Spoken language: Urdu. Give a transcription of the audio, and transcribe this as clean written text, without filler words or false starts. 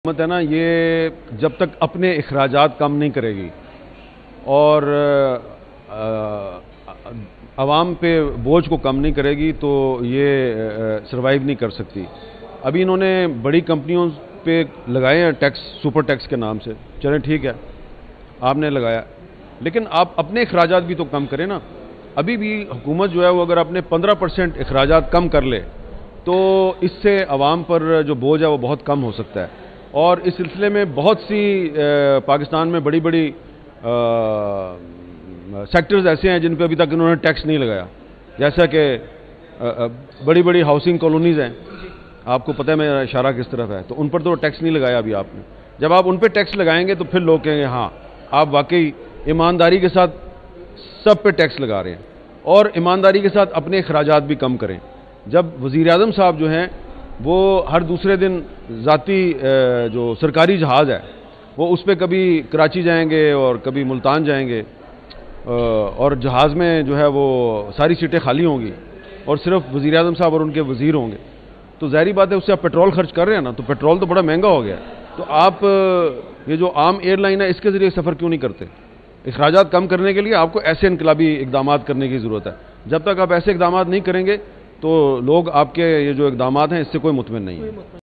حکومت ہے نا، یہ جب تک اپنے اخراجات کم نہیں کرے گی اور عوام پہ بوجھ کو کم نہیں کرے گی تو یہ سروائیو نہیں کر سکتی۔ ابھی انہوں نے بڑی کمپنیوں پہ لگائے ہیں ٹیکس، سپر ٹیکس کے نام سے، چلیں ٹھیک ہے آپ نے لگایا، لیکن آپ اپنے اخراجات بھی تو کم کریں نا۔ ابھی بھی حکومت جو ہے وہ اگر اپنے 15% اخراجات کم کر لے تو اس سے عوام پر جو بوجھ ہے وہ بہت کم ہو سکتا ہے۔ اور اس سلسلے میں بہت سی پاکستان میں بڑی بڑی سیکٹرز ایسے ہیں جن پہ ابھی تک انہوں نے ٹیکس نہیں لگایا، جیسا کہ بڑی بڑی ہاؤسنگ کالونیز ہیں، آپ کو پتہ ہے میرا اشارہ کس طرف ہے، تو ان پر تو ٹیکس نہیں لگایا ابھی آپ نے۔ جب آپ ان پہ ٹیکس لگائیں گے تو پھر لوگ کہیں گے ہاں آپ واقعی ایمانداری کے ساتھ سب پہ ٹیکس لگا رہے ہیں، اور ایمانداری کے ساتھ اپنے اخراجات بھی کم کریں۔ جب وزیر اعظم صاحب جو ہیں وہ ہر دوسرے دن ذاتی جو سرکاری جہاز ہے وہ اس پہ کبھی کراچی جائیں گے اور کبھی ملتان جائیں گے، اور جہاز میں جو ہے وہ ساری سیٹیں خالی ہوں گی اور صرف وزیر اعظم صاحب اور ان کے وزیر ہوں گے، تو ظاہری بات ہے اس سے آپ پیٹرول خرچ کر رہے ہیں نا، تو پیٹرول تو بڑا مہنگا ہو گیا، تو آپ یہ جو عام ایئر لائن ہے اس کے ذریعے سفر کیوں نہیں کرتے؟ اخراجات کم کرنے کے لیے آپ کو ایسے انقلابی اقدامات کرنے کی ضرورت ہے۔ جب تک آپ ایسے اقدامات نہیں کریں گے تو لوگ آپ کے یہ جو اقدامات ہیں اس سے کوئی مطمئن نہیں ہے۔